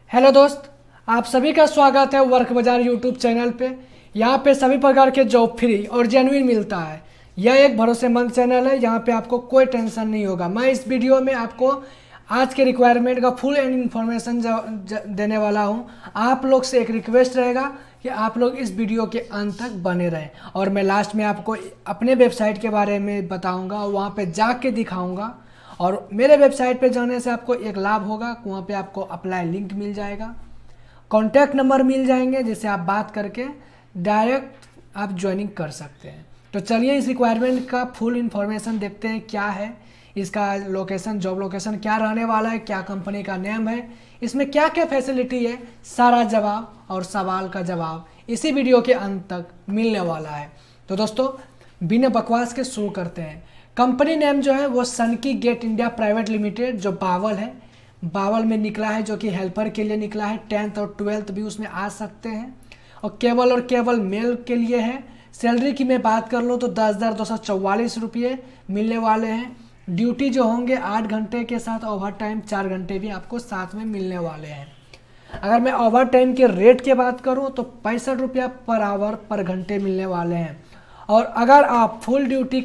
Hello दोस्त, आप सभी का स्वागत है वर्क बाजार यूट्यूब चैनल पे। यहाँ पे सभी प्रकार के जॉब फ्री और जेन्युइन मिलता है। यह एक भरोसेमंद चैनल है, यहाँ पे आपको कोई टेंशन नहीं होगा। मैं इस वीडियो में आपको आज के रिक्वायरमेंट का फुल एंड इन्फॉर्मेशन देने वाला हूँ। आप लोग से एक रिक्वेस्ट रहेगा कि आप लोग इस वीडियो के अंत तक बने रहें, और मैं लास्ट में आपको अपने वेबसाइट के बारे में बताऊँगा, वहाँ पर जाके दिखाऊँगा। और मेरे वेबसाइट पे जाने से आपको एक लाभ होगा, वहाँ पे आपको अप्लाई लिंक मिल जाएगा, कॉन्टैक्ट नंबर मिल जाएंगे, जिससे आप बात करके डायरेक्ट आप ज्वाइनिंग कर सकते हैं। तो चलिए इस रिक्वायरमेंट का फुल इन्फॉर्मेशन देखते हैं। क्या है इसका लोकेशन, जॉब लोकेशन क्या रहने वाला है, क्या कंपनी का नेम है, इसमें क्या क्या फैसिलिटी है, सारा जवाब और सवाल का जवाब इसी वीडियो के अंत तक मिलने वाला है। तो दोस्तों बिना बकवास के शुरू करते हैं। कंपनी नेम जो है वो सनकी गेट इंडिया प्राइवेट लिमिटेड, जो बावल है, बावल में निकला है, जो कि हेल्पर के लिए निकला है। 10th और 12th भी उसमें आ सकते हैं, और केवल मेल के लिए है। सैलरी की मैं बात कर लूँ तो 10,244 रुपये मिलने वाले हैं। ड्यूटी जो होंगे 8 घंटे के साथ ओवर टाइम 4 घंटे भी आपको साथ में मिलने वाले हैं। अगर मैं ओवर टाइम के रेट की बात करूँ तो 65 रुपया पर आवर पर घंटे मिलने वाले हैं। और अगर आप फुल ड्यूटी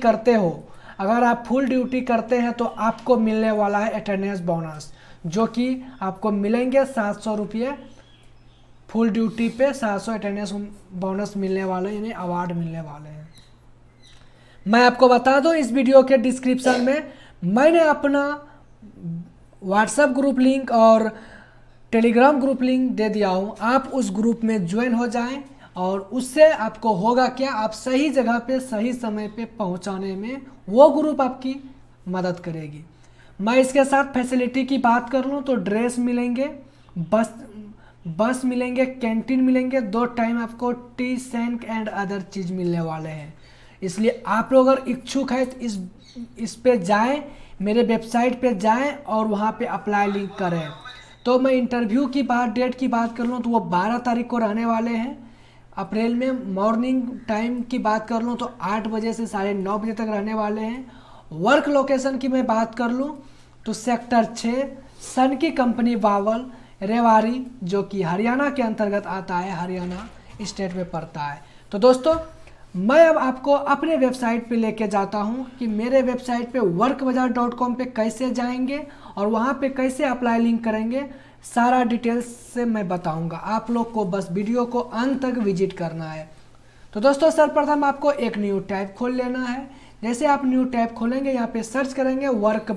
करते हैं तो आपको मिलने वाला है अटेंडेंस बोनस, जो कि आपको मिलेंगे 700 रुपये। फुल ड्यूटी पे 700 अटेंडेंस बोनस मिलने वाले, यानी अवार्ड मिलने वाले हैं। मैं आपको बता दूं, इस वीडियो के डिस्क्रिप्शन में मैंने अपना व्हाट्सएप ग्रुप लिंक और टेलीग्राम ग्रुप लिंक दे दिया हूं। आप उस ग्रुप में ज्वाइन हो जाएं, और उससे आपको होगा क्या, आप सही जगह पे सही समय पे पहुंचाने में वो ग्रुप आपकी मदद करेगी। मैं इसके साथ फैसिलिटी की बात कर लूँ तो ड्रेस मिलेंगे, बस मिलेंगे, कैंटीन मिलेंगे, 2 टाइम आपको टी सैंक एंड अदर चीज़ मिलने वाले हैं। इसलिए आप लोग अगर इच्छुक है तो इस पे जाएं, मेरे वेबसाइट पे जाएं और वहाँ पे अप्लाई लिंक करें। तो मैं इंटरव्यू की डेट की बात कर लूँ तो वो 12 तारीख को रहने वाले हैं अप्रैल में। मॉर्निंग टाइम की बात कर लूँ तो 8 बजे से 9:30 बजे तक रहने वाले हैं। वर्क लोकेशन की मैं बात कर लूँ तो सेक्टर 6 सन की कंपनी बावल रेवाड़ी, जो कि हरियाणा के अंतर्गत आता है, हरियाणा स्टेट में पड़ता है। तो दोस्तों मैं अब आपको अपने वेबसाइट पे लेके जाता हूँ कि मेरे वेबसाइट पे workbazaar.com पे कैसे जाएंगे और वहाँ पे कैसे अप्लाई लिंक करेंगे, सारा डिटेल्स से मैं बताऊंगा। आप लोग को बस वीडियो को अंत तक विजिट करना है। तो दोस्तों सर्वप्रथम आपको एक न्यू टैब खोल लेना है। जैसे आप न्यू टैब खोलेंगे, यहाँ पे सर्च करेंगे वर्क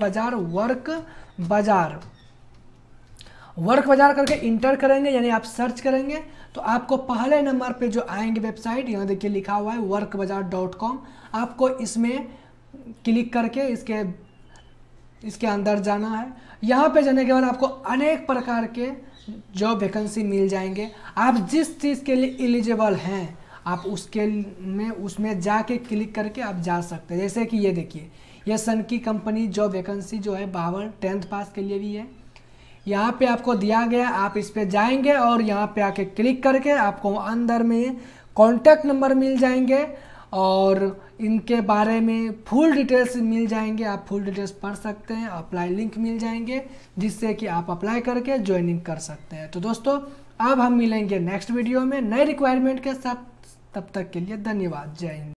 बाजार करके इंटर करेंगे, यानी आप सर्च करेंगे तो आपको पहले नंबर पे जो आएंगे वेबसाइट, यहाँ देखिए लिखा हुआ है workbazaar.com। आपको इसमें क्लिक करके इसके अंदर जाना है। यहाँ पे जाने के बाद आपको अनेक प्रकार के जॉब वैकेंसी मिल जाएंगे। आप जिस चीज़ के लिए एलिजिबल हैं आप उसमें जाके क्लिक करके आप जा सकते हैं। जैसे कि ये देखिए, ये सन की कंपनी जॉब वैकेंसी जो है बावल 10th पास के लिए भी है, यहाँ पे आपको दिया गया। आप इस पे जाएंगे और यहाँ पे आके क्लिक करके आपको अंदर में कॉन्टैक्ट नंबर मिल जाएंगे और इनके बारे में फुल डिटेल्स मिल जाएंगे। आप फुल डिटेल्स पढ़ सकते हैं, अप्लाई लिंक मिल जाएंगे, जिससे कि आप अप्लाई करके ज्वाइनिंग कर सकते हैं। तो दोस्तों अब हम मिलेंगे नेक्स्ट वीडियो में नए रिक्वायरमेंट के साथ। तब तक के लिए धन्यवाद। जय हिंद।